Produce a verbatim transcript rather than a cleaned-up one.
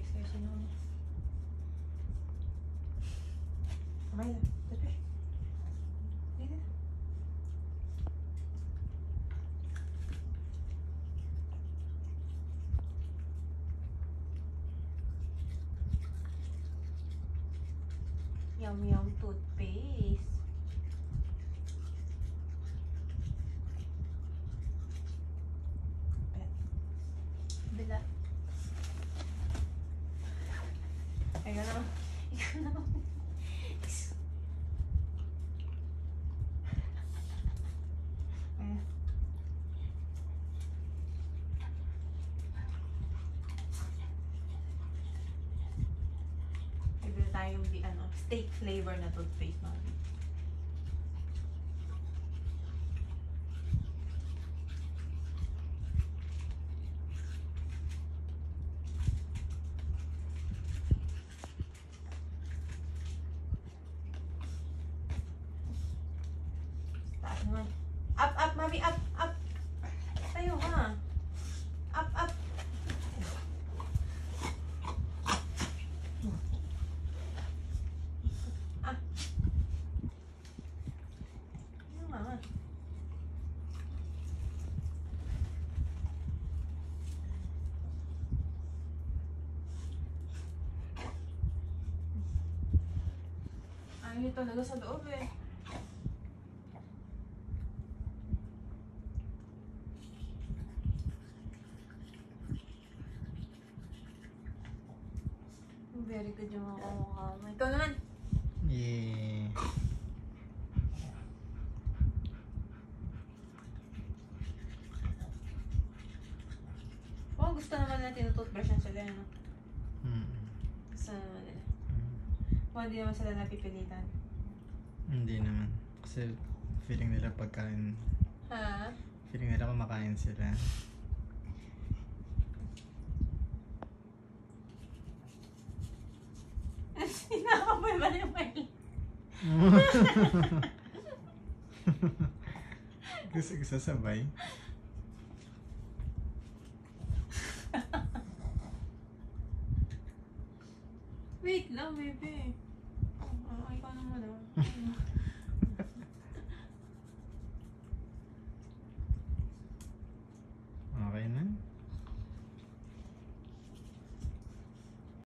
Next kayo sinunod. Kamay na. Toothbrush. Dito na. Yum yum toothpaste. Bila. Ikaw na. Ikaw na. Bibili tayo yung di, ano, steak flavor na toothpaste natin. Taas naman. Up, up, mami, up, up. Tayo ha. Up, up. Ah. Ano nga? Ayaw talaga sa loob eh. Very good yung mga kamukha mo. Ikaw naman. Yeah. Oh, gusto naman na tinutoothbrushan sila, no? Mm. Gusto naman nila. Oh, hindi naman sila napipilitan. Hindi naman. Kasi feeling nila pagkain, Ha? feeling nila kumakain sila. Sinakapoy ba yung mail? Gusto ko sasabay. Wait lang, baby.